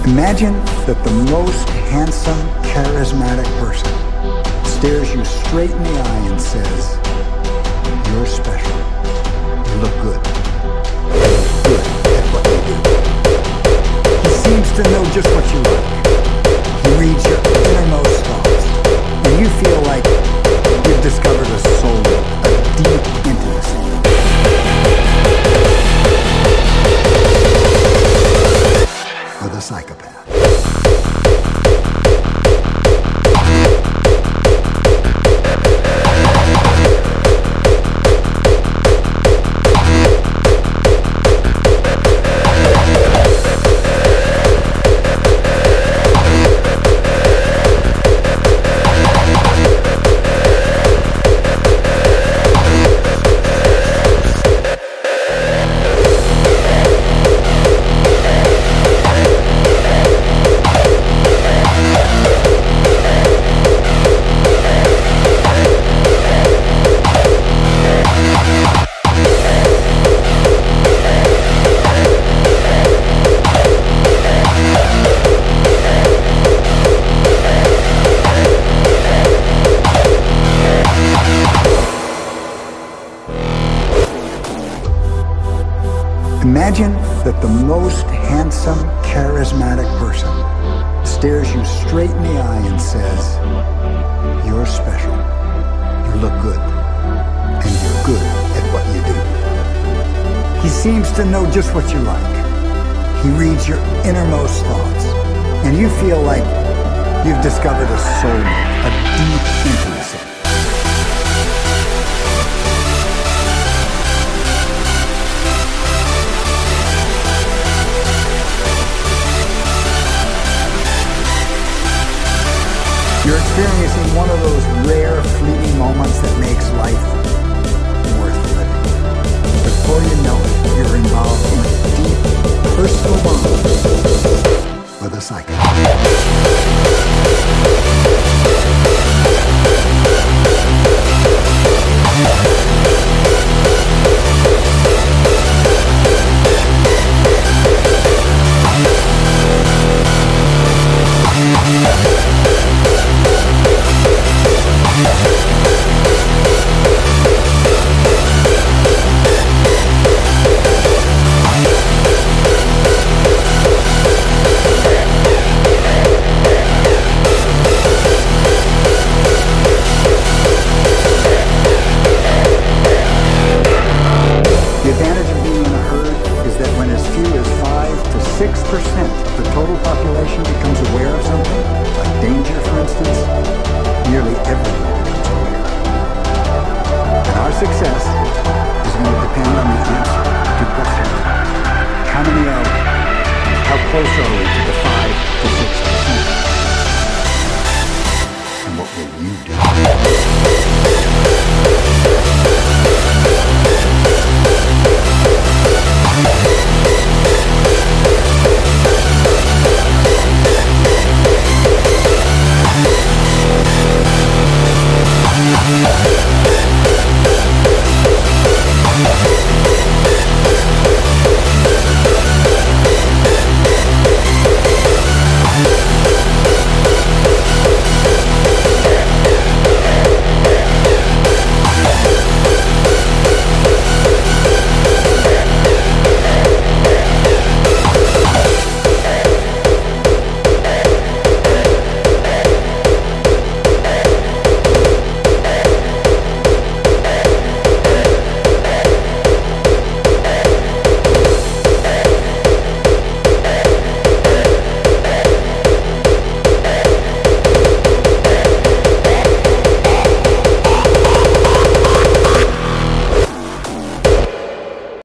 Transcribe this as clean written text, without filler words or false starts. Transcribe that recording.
Imagine that the most handsome, charismatic person stares you straight in the eye and says, "You're special. You look good. You're good at what you do." He seems to know just what you like. He reads your innermost thoughts, and you feel like you've discovered a soul, a deep intimacy. With a psychopath. Imagine that the most handsome, charismatic person stares you straight in the eye and says, "You're special. You look good. And you're good at what you do." He seems to know just what you like. He reads your innermost thoughts, and you feel like you've discovered a soulmate, a deep intimacy. You're experiencing one of those rare, fleeting moments that makes life worth living. Before you know it, you're involved in a deep, personal bond with a psychopath. The advantage of being in a herd is that when as few as 5 to 6% of the total population becomes aware of something, like danger for instance, nearly everyone becomes aware. And our success is going to depend on the answer to questions. How many are we? How close are we to the 5 to 6%? And what will you do?